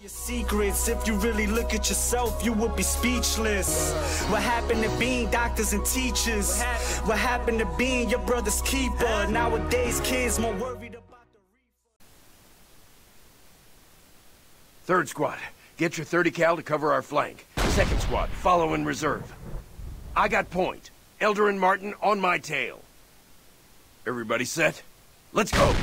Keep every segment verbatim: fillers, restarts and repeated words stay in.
Your secrets, if you really look at yourself, you would be speechless. What happened to being doctors and teachers? What happened to being your brother's keeper? Nowadays, kids more worried about the reefer. Third squad, get your thirty cal to cover our flank. Second squad, follow in reserve. I got point. Elder and Martin on my tail. Everybody set? Let's go!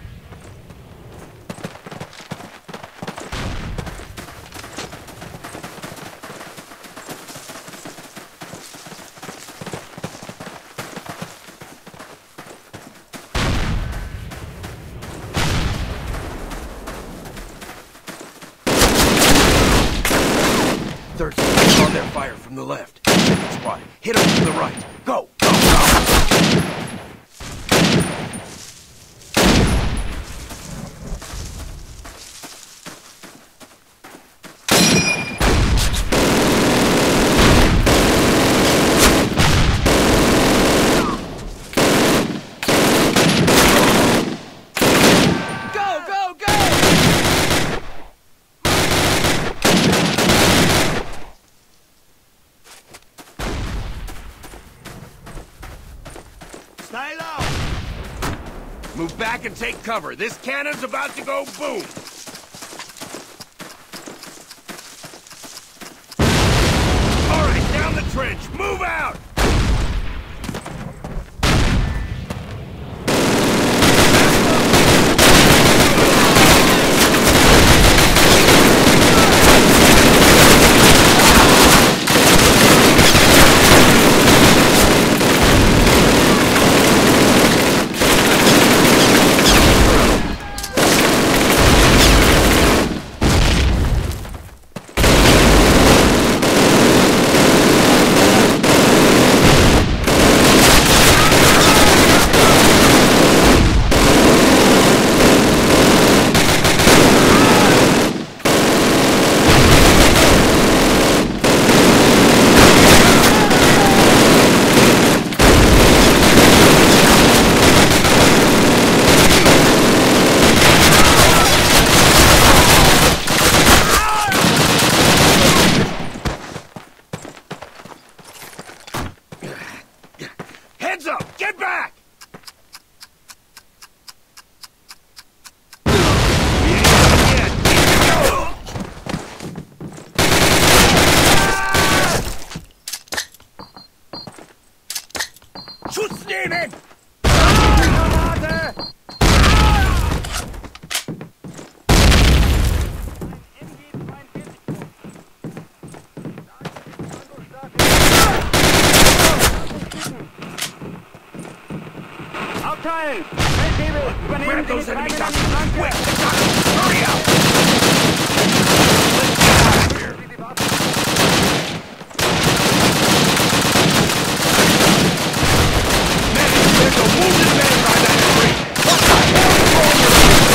Third squad on their fire from the left. Second squad, hit them from the right. Go! Go! Go! Stay low! Move back and take cover. This cannon's about to go boom! All right, down the trench. Move out! Heads up! Get back! Schussnehmen! Aufteilen! Feldwebel, übernehmen Grab Sie those die enemy Flanken! doctors! Quick! The doctors! Hurry up! Let's get out of here! Man, there's a wounded man by that tree! What the hell is wrong with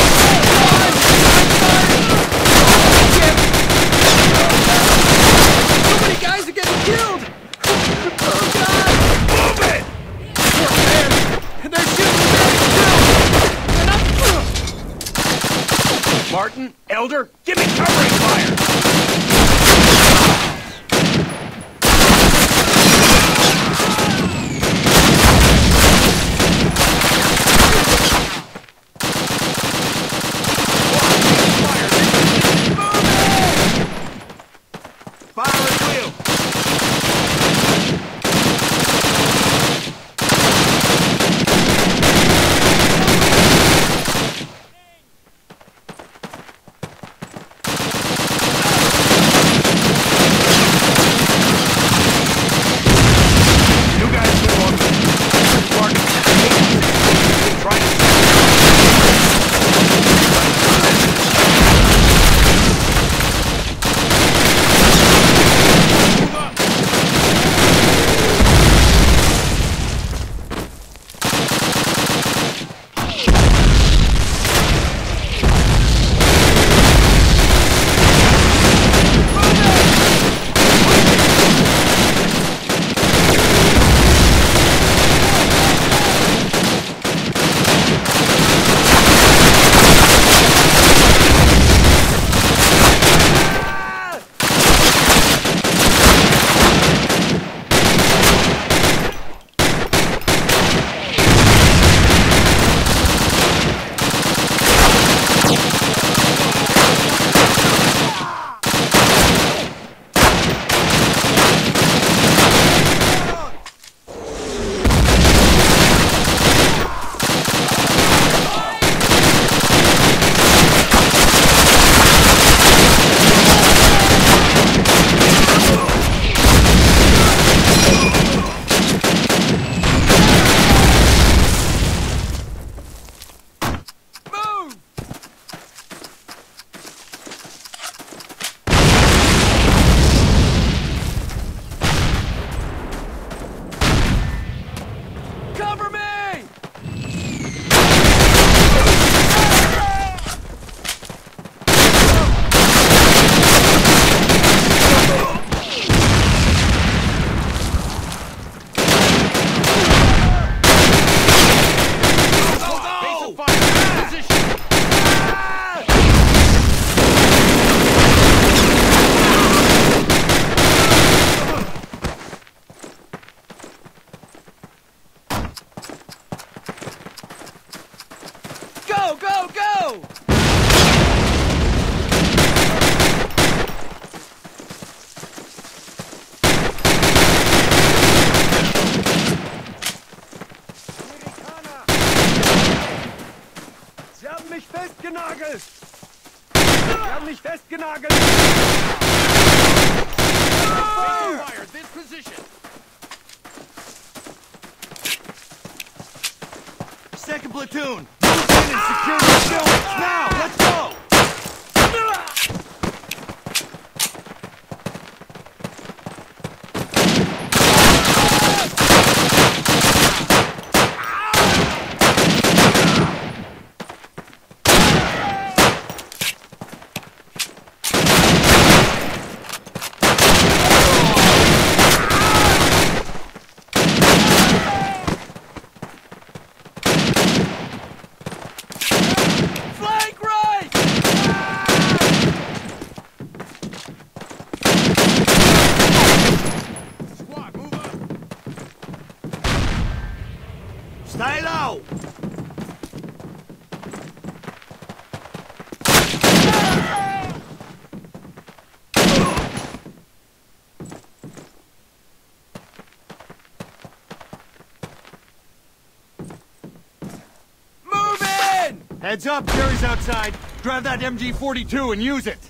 you? So many guys are getting killed! Oh God! Move it! Oh man! And they're shooting the medics too! And I'm... Martin, Elder, give me covering fire! Fire at will! festgenagelt! Wir haben mich festgenagelt! Fire, this position! Second platoon! Move in and secure the buildings! Now! Let's go! Stay low! Move in! Heads up, Jerry's outside. Grab that M G forty-two and use it.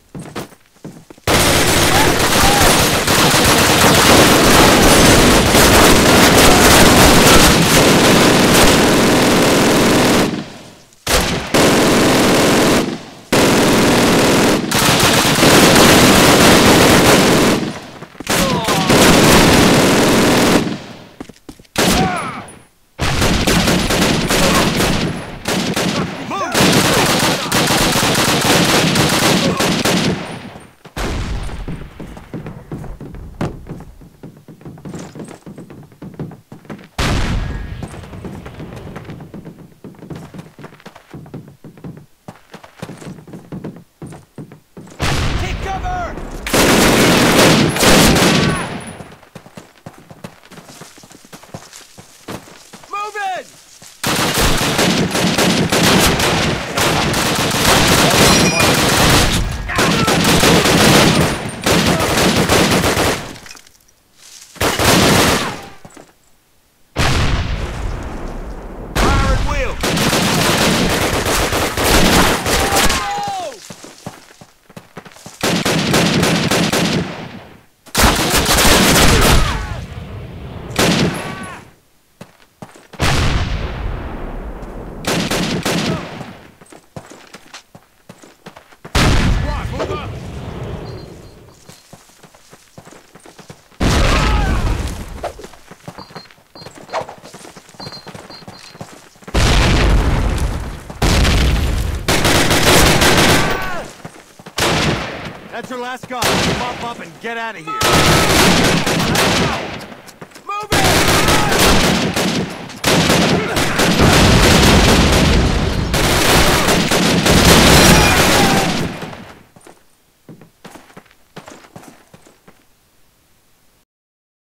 That's your last guy. Pop up and get out of here.